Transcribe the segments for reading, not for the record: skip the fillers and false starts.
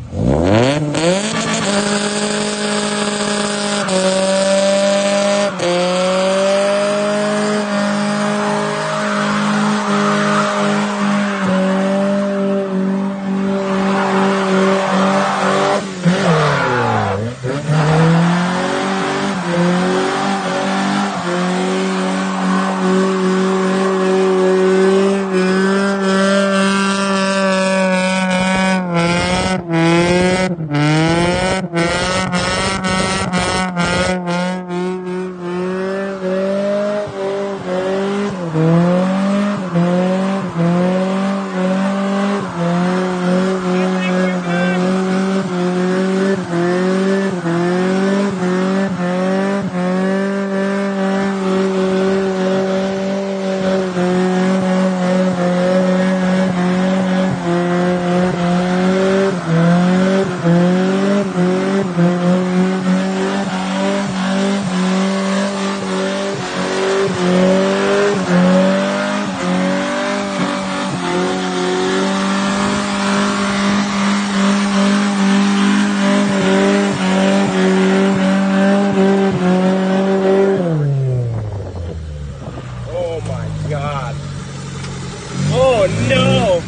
God. Oh no!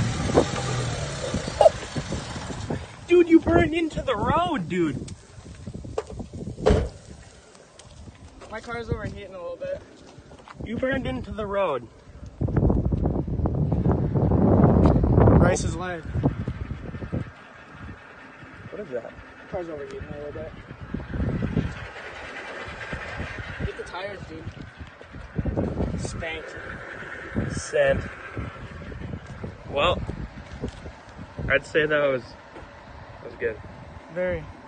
Dude, you burned into the road, dude. My car's overheating a little bit. You burned into the road. Rice is live. What is that? Car's overheating a little bit. Get the tires, dude. Spanked. Sent. Well, I'd say that was good. Very.